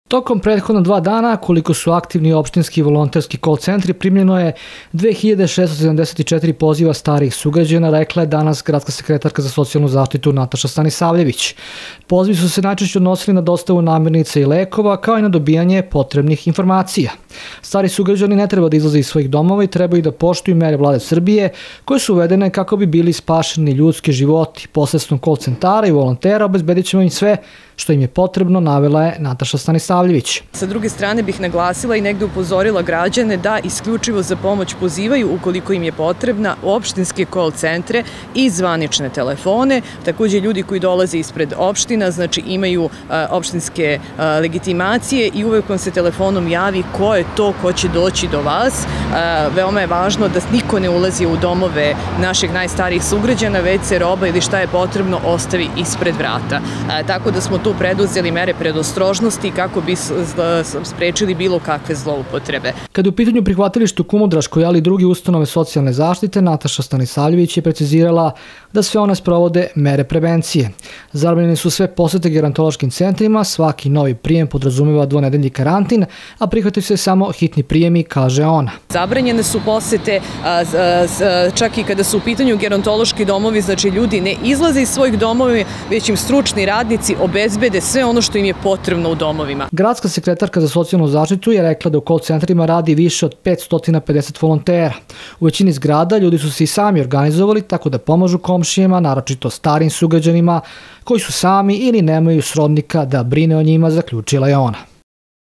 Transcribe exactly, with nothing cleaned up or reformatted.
Tokom prethodna dva dana, koliko su aktivni opštinski i volonterski call centri, primljeno je dve hiljade šessto sedamdeset četiri poziva starih sugrađana, rekla je danas gradska sekretarka za socijalnu zaštitu Nataša Stanisavljević. Pozivi su se najčešće odnosili na dostavu namirnica i lekova, kao i na dobijanje potrebnih informacija. Stari sugrađani ne treba da izlaze iz svojih domova i trebaju da poštuju mere vlade Srbije, koje su uvedene kako bi bili spašeni ljudski životi. Posredstvom call centara i volontera obezbedit ćemo im sve što im je potrebno, navela je Nataša Stanisavljević. Sa druge strane bih naglasila i negde upozorila građane da isključivo za pomoć pozivaju, ukoliko im je potrebna, opštinske call centre i zvanične telefone. Takođe, ljudi koji dolaze ispred opština, znači imaju opštinske legitimacije i uvek vam se telefonom javi ko je to ko će doći do vas. Veoma je važno da niko ne ulazi u domove naših najstarijih sugrađana, već se roba ili šta je potrebno ostavi ispred vrata. Tako da smo tu preduzeli mere predostrožnosti kako bi sprečili bilo kakve zloupotrebe. Kad je u pitanju prihvatilište u Kumodraškoj, ali i drugi ustanove socijalne zaštite, Nataša Stanisavljević je precizirala da sve one sprovode mere prevencije. Zabranjene su sve posete gerontološkim centrima, svaki novi prijem podrazumeva dvonedeljni karantin, a prihvataju se samo hitni prijemi, kaže ona. Zabranjene su posete, čak i kada su u pitanju gerontološki domovi, znači ljudi ne izlaze iz svojih domova, već im stručni radnici obezbede sve ono što im je potrebno u domovima. Gradska sekretarka za socijalnu zaštitu je rekla da u call centrima radi više od petsto pedeset volontera. U većini zgrada ljudi su se i sami organizovali tako da pomažu komšijama, naročito starim sugrađanima koji su sami ili nemaju srodnika da brine o njima, zaključila je ona.